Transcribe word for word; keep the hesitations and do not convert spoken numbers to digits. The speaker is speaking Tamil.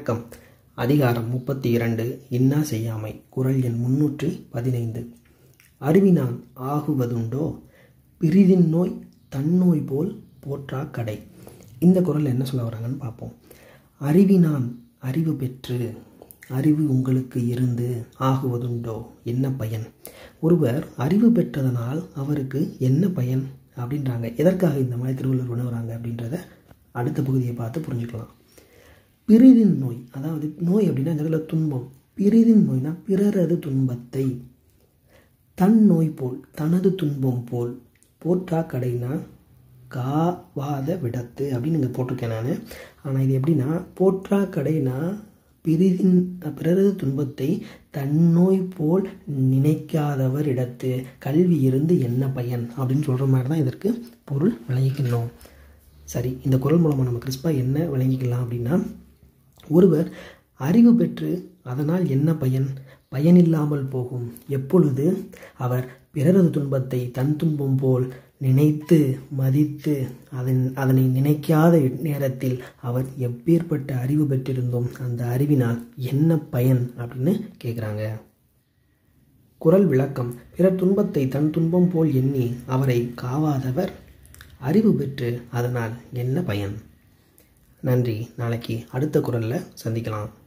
விளக்கம். அதிகாரம் முப்பத்தி இரண்டு. இன்னா செய்யாமை. குறள் எண் முன்னூற்று பதினைந்து. அறிவினான் ஆகுவதுண்டோ பிறிதின் நோய் தன்னோய் போல் போற்றா கடை. இந்த குறள் என்ன சொல்ல வராங்கன்னு பார்ப்போம். அறிவினான், அறிவு பெற்று, அறிவு உங்களுக்கு இருந்து ஆகுவதுண்டோ, என்ன பயன்? ஒருவர் அறிவு பெற்றதனால் அவருக்கு என்ன பயன் அப்படின்றாங்க. எதற்காக இந்த மாதிரி திருவள்ளுவர் உணவுறாங்க அப்படின்றத அடுத்த பகுதியை பார்த்து புரிஞ்சுக்கலாம். பிறிதின் நோய், அதாவது நோய் அப்படின்னா இந்த இடத்துல துன்பம். பிறிதின் நோய்னா பிறரது துன்பத்தை, தன் நோய் போல் தனது துன்பம் போல், போற்றா கடைனா காவாத விடத்து அப்படின்னு இங்கே போட்டிருக்கேன் நான். ஆனால் இது எப்படின்னா, போற்றா கடைனா பிறிதின் பிறரது துன்பத்தை தன்னோய் போல் நினைக்காதவர் இடத்து கல்வி இருந்து என்ன பயன் அப்படின்னு சொல்கிற மாதிரி தான் இதற்கு பொருள் விளங்கிக்கணும். சரி, இந்த குறள் மூலமாக நம்ம கிறிஸ்பாக என்ன விளங்கிக்கலாம் அப்படின்னா, ஒருவர் அறிவு பெற்று அதனால் என்ன பயன்? பயனில்லாமல் போகும் எப்பொழுது அவர் பிறரது துன்பத்தை தன் துன்பம் போல் நினைத்து மதித்து அதன் அதனை நினைக்காத நேரத்தில் அவர் எப்பேற்பட்ட அறிவு பெற்றிருந்தோம், அந்த அறிவினால் என்ன பயன் அப்படின்னு கேட்குறாங்க. குறள் விளக்கம். பிறர் துன்பத்தை தன் துன்பம் போல் எண்ணி அவரை காவாதவர் அறிவு பெற்று அதனால் என்ன பயன்? நன்றி. நாளைக்கு அடுத்த குறளில் சந்திக்கலாம்.